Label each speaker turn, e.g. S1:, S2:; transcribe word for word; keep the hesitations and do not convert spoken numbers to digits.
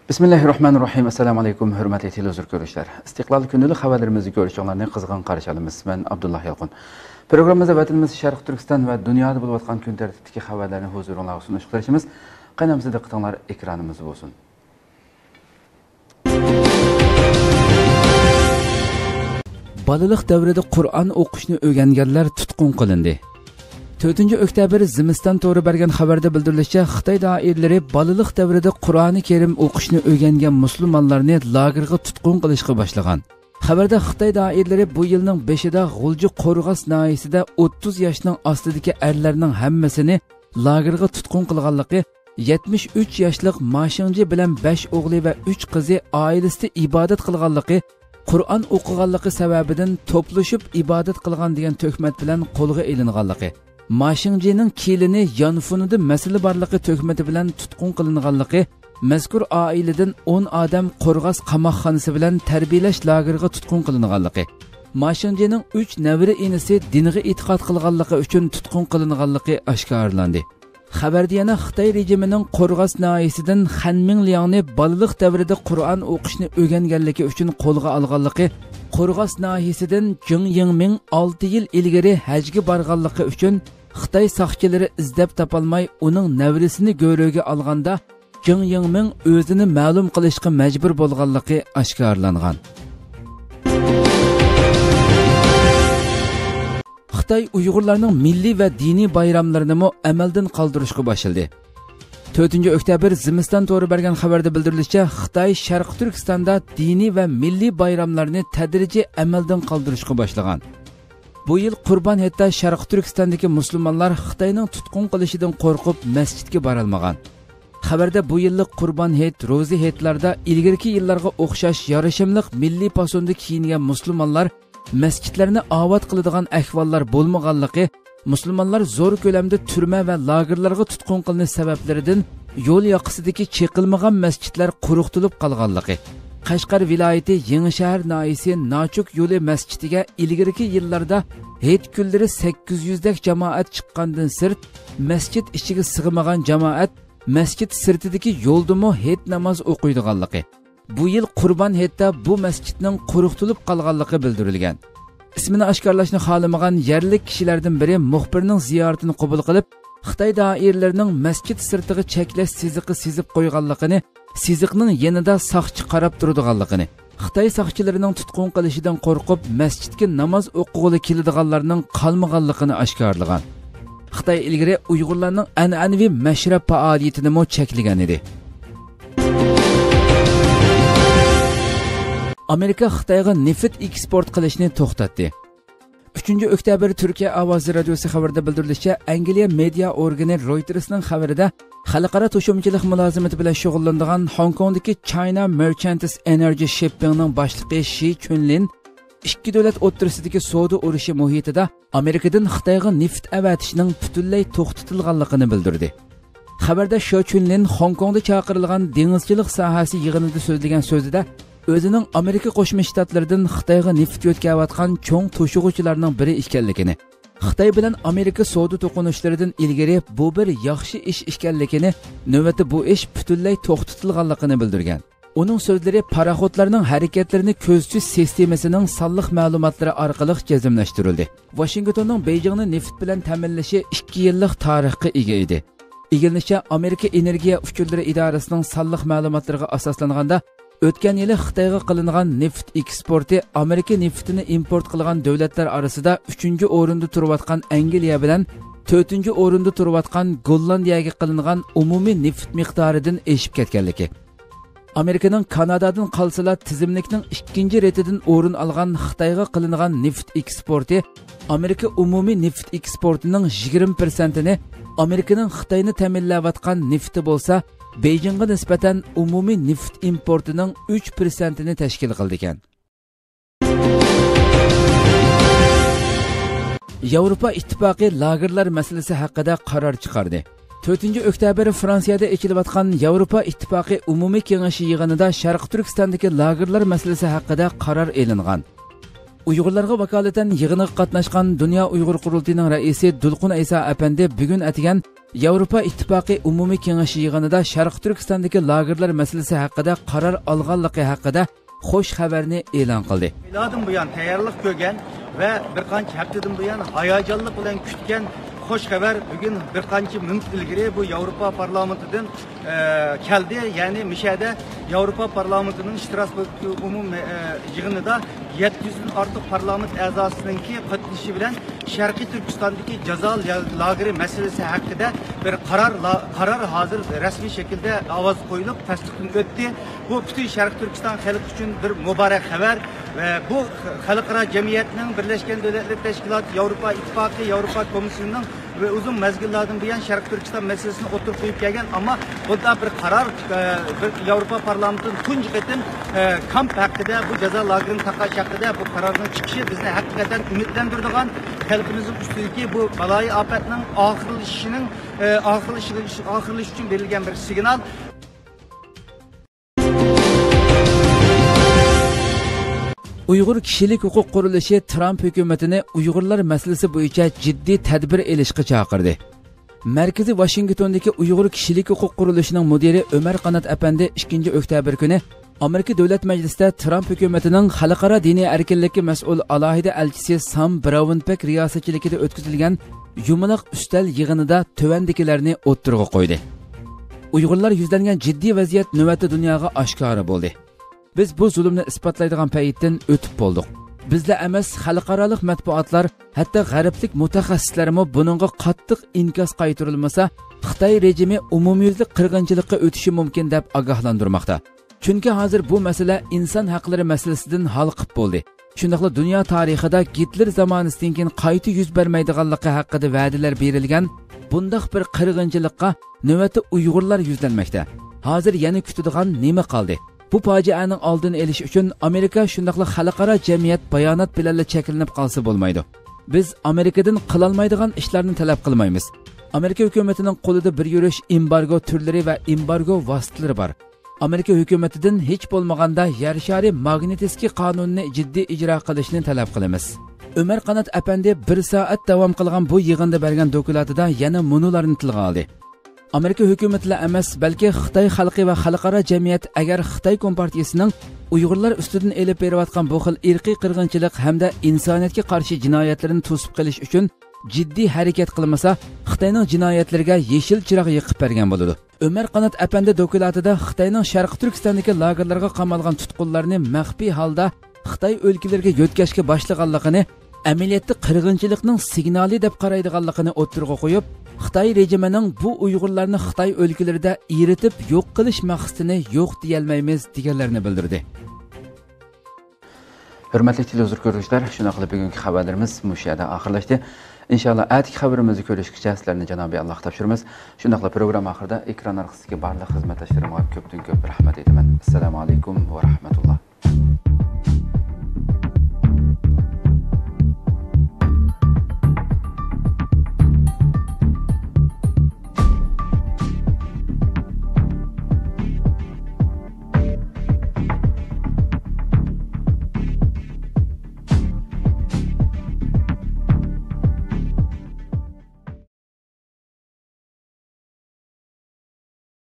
S1: Bismillahirrahmanirrahim. Assalamu alaykum, hurmatli televizor ko'ruvchilar. Istiqlol kundalik xabarlarimizni ko'rishinglarni qizg'in qarshi olamiz. Men Abdullah Yalqin. Programmamizda vatanimiz Sharq Turkiston va dunyoda bo'lib o'tgan kun tartibidagi xabarlarni huzuringizga sunish qilishimiz. Qaynamizda diqqatinglar ekranimiz bo'lsin. Balaliq davrida Qur'on o'qishni o'rganganlar tutqun qilindi. to'rtinchi oktyabr Zimiston to'g'ri bergan xabarda bildirilishicha, Xitoy doiralari balaliq davrida Qur'oni Karim o'qishni o'rgangan musulmonlarni lagerga tutqun qilishga boshlagan. Xabarda Xitoy doiralari bu yilning beshida G'ulji Qo'rg'as noyisida o'ttiz yoshning ostidagi erlarning hammasini lagerga tutqun qilganligi, yetmish uch yoshlik Mashinji bilan besh o'g'li va uch qizi oilasida ibodat qilganligi, Qur'on o'qiganligi sababidan to'plashib ibodat qilgan degan tuhmat bilan qo'lga ilinganligi, Mashinjining kelini Yanfunida masala borligi tuhmati bilan tutqun qilinganligi, mazkur oiladan o'n odam Qo'rg'as qamoqxonasi bilan tarbiyalash lageriga tutqun qilinganligi, Mashinjining uch navri inisi dinga e'tiqod qilganligi uchun tutqun qilinganligi oshkorlandi. Xabarda yana Xitoy rejimining Qo'rg'as noyisidan Xanming Liangni balaliq davrida Qur'on o'qishni o'rganganligi uchun qo'lga olganligi, Qo'rg'as noyisidan Jing Yingming olti yil ilgari hajga borganligi uchun Xitoy soqchilari izlab topolmay uning navrisini go'ro'ga olganda Jing Yingming o'zini ma'lum qilishga majbur bo'lganligi oshkorlangan. Xitoy Uyg'urlarning milliy va diniy bayramlarini mo amaldan qoldirishga boshladi. to'rtinchi oktyabr Zimiston to'g'ri bergan xabarda bildirilishicha, Xitoy Sharq Turkistonda diniy va milliy bayramlarni tadrijiy amaldan qoldirishga boshlagan. Bu yil Qurbon hayitda Sharq Turkistondagi musulmonlar Xitoyning tutqun qilishidan qo'rqib masjidga bora olmagan. Xabarda bu yillik Qurbon hayit ro'za hayitlarda ilgirki yillarga o'xshash yarashimliq milliy posonda kiyingan musulmonlar masjidlarni obod qiladigan ahvollar bo'lmaganligi, musulmonlar zo'r ko'lamda turma va lagerlarga tutqun qilinish sabablaridan yo'l yoqasidagi cheqilmagan masjidlar quruqtilib qolganligi, Qashqar viloyati Yengishahar noyisi Nachuk yo'li masjidiga ilgirki yillarda hayit kunlari sakkiz yuz dak jamoat chiqqandan sirt, masjid ichiga sig'magan jamoat masjid sirtidagi yo'ldimi hayit namoz o'qiydiganligi, bu yil Qurbon hayitda bu masjidning quruqtilib qolganligi bildirilgan. Ismini oshkorlashni xohlamagan yerlik kishilardan biri muxbirning ziyoratini qabul qilib, Xitoy doiralarining masjid sirtiga cheklash siziqi sezib qo'yganligini, siziqning yanida soqchi qarab turadiganligini, Xitoy soqchilarining tutqun qilishidan qo'rqib masjidga namoz o'qig'ili keladiganlarning qolmaganligini oshkorlagan. Xitoy ilgari Uyg'urlarning an'anaviy mashrab faoliyatini mo cheklagan edi. Amerika Xitoyga neft eksport qilishni to'xtatdi. uchinchi oktyabr Turkiya ovozi radiosi xabarida bildirilishicha, Angliya media organi Reuters'ning xabarida xalqaro to'shimchilik mulozimati bilan shug'ullanadigan Hong Kongdagi China Merchants Energy Shippingning boshlig'i Shi Chunlin ikki davlat o'rtasidagi savdo urushi muhitida Amerikadan Xitoyga neft avatishning butunlay to'xtatilganligini bildirdi. Xabarda Shi Chunlin Hong Kongda chaqirilgan dengizchilik sohasi yig'inida so'zlagan so'zida o'zining Amerika Qo'shma Shtatlaridan Xitoyga neft yo'tkayotgan cho'ng to'shig'uvchilarning biri ekanligini, Xitoy bilan Amerika savdo to'qinishlaridan ilgari bu bir yaxshi ish ekanligini, navbatda bu ish butunlay to'xtatilganligini bildirgan. Uning so'zlari paraxodlarning harakatlarini ko'zchi sistemasining sonliq ma'lumotlari orqali jazmlashtirildi. Washingtonning Beijingni neft bilan ta'minlashi ikki yillik tarixga ega edi. Igilnisha Amerika Energiya uchurlari idorasining sonliq ma'lumotlariga asoslanganda o'tgan yili Xitoyga qilingan neft eksporti Amerika neftini import qilgan davlatlar orasida uchinchi o'rinda turayotgan Angliya bilan to'rtinchi o'rinda turayotgan Gollandiyaga qilingan umumiy neft miqdoridan eshib ketganligi. Amerikaning Kanadadan qolsalar tizimlikning ikkinchi retidan o'rin olgan Xitoyga qilingan neft eksporti Amerika umumiy neft eksportining yigirma foizini, Amerikaning Xitoyni ta'minlayotgan nefti bo'lsa, Beijingga nisbatan umumiy neft importining uch foizini tashkil qildi ekan. Yevropa Ittifoqi lagerlar masalasi haqida qaror chiqardi. to'rtinchi oktyabr Fransiyada echilayotgan Yevropa Ittifoqi umumiy kengashi yig'inida Sharq Turkistondagi lagerlar masalasi haqida qaror e'lingan. Uyg'urlarga vakolatan yig'inga qatnashgan Dunyo Uyg'ur qurultiyining raisi Dulqun Aysa apandi bugun atigan Yevropa İttifaqı Umumiy Kengashi yig'inida Sharq Turkistondagi lagerlar masalasi haqida qaror olganligi haqida xo'sh xabarni e'lon qildi.
S2: Yıllardan bu yan tayyorlik ko'rgan ve bir qancha haftadan bu yan hayajonlik bilan kutgan xo'sh xabar bugün bir qancha minut ilgari bu Yevropa Parlamentidan e, keldi. Ya'ni Mishada Yevropa Parlamentining Strasburg umumiy e, yig'inida yetti yuzdan ortiq parlament a'zosiningki qatnashishi bilan Sharqiy Turkistondagi jazo lageri masalasi haqida bir qaror qaror hozir rasmiy shaklda ovoz qo'yilib tasdiqlanib o'tdi. Bu butun Sharqiy Turkiston xalqi uchun bir muborak xabar ve bu xalqaro jamiyatning Birleşken Devletler Teşkilatı, Yevropa İttifaqı, Yevropa Komisyonining ve uzun mezgillerden bu yan Sharqiy Turkiston meselesini oturup qo'yib kelgan, ama bunda bir karar bir Yevropa Parlamentining tunji qatim kamp haqida bu jazo lagerini taqash haqida bu qarorning chiqishi bizni haqiqatan umidlantiradigan, xalqimizning ustidagi bu baloyi ofatning oxirlashishining oxirlashishi oxirlash uchun berilgan bir signal.
S1: Uyg'ur kishilik huquq qurilishi Trump hukumatini Uyg'urlar masalasi bo'yicha jiddiy tadbir elishga chaqirdi. Markaziy Washingtondagi Uyg'ur kishilik huquq qurilishining mudiri Ömer Qanat apandi ikkinchi oktyabr kuni Amerika Davlat Majlisida Trump hukumatining xalqaro diniy erkinlikka mas'ul alohida elchisi Sam Brownback riyosatchiligida o'tkazilgan yumaloq ustal yig'inida tuvandikilarni o'ttirg'a qo'ydi. Uyg'urlar yuzlangan jiddiy vaziyat navbatda dunyoga oshkora bo'ldi. Biz bu zulmni isbotlaydigan paytdan o'tib bo'ldik. Bizlar emas, xalqaroliq matbuotlar, hatto g'arblik mutaxassislarmi buningga qattiq inkos qaytarilmasa, Xitoy rejimi umumyuzlik qirg'inchilikka o'tishi mumkin deb ogohlantirmoqda. Chunki hozir bu masala inson haqlari masalasidan halqib bo'ldi. Shundaqla dunyo tarixida Hitler zamonasidan keyin qayta yuz bermaydiganligi haqida va'dalar berilgan bundaq bir qirg'inchilikqa navbatda Uyg'urlar yuzlanmoqda. Hozir yana kutadigan nima qoldi? Bu fojianing oldini olish uchun Amerika shundaqla xalqaro jamiyat bayonot bilan cheklanib qolsa bo'lmaydi. Biz Amerikadan qilolmaydigan ishlarni talab qilmaymiz. Amerika hukumatining qo'lida bir yurish embargo turlari va embargo vositalari bor. Amerika hukumatidan hech bo'lmaganda yer shari Magnitskiy qonunini jiddiy ijro qilishni talab qilamiz. Ömer Qanat apandi bir soat davom qilgan bu yig'inda bergan dokladida yana munularni tilga oldi. Amerika hukumatla emas, balki Xitoy xalqi va xalqaro jamiyat agar Xitoy kompartiyasining Uyg'urlar ustidan elib berayotgan bu xil irqiy qirg'inchilik hamda insoniyatga qarshi jinoyatlarni to'sib qilish uchun jiddiy harakat qilmasa, Xitoyning jinoyatlariga yeshil chiroq yiqib bergan bo'ladi. Ömer Qanat apandi dokladida Xitoyning Sharq Turkistondagi lagerlarga qamalgan tutqunlarni maxfiy holda Xitoy o'lkalariga yo'tkashga boshlaganligini, amaliyotda qirg'inchilikning signali deb qaraydiganligini o'ttirg'a qo'yib, Xitoy rejimining bu Uyg'urlarni Xitoy o'lkalarida eritib yo'q qilish maqsadini yo'q deyolmaymiz deganlarini bildirdi. Hurmatli televizor ko'ruvchilar, shuna qilib bugungi xabarlarimiz mush yerda oxirlashdi. Inshaalloh atigi xabarimizni ko'rishgacha sizlarni janobiy Alloh topshiramiz. Shuna qilib program oxirida ekran orqasidagi barcha xizmatdoshlarimga ko'pdan ko'p rahmat aytaman. Assalomu alaykum va rahmatulloh.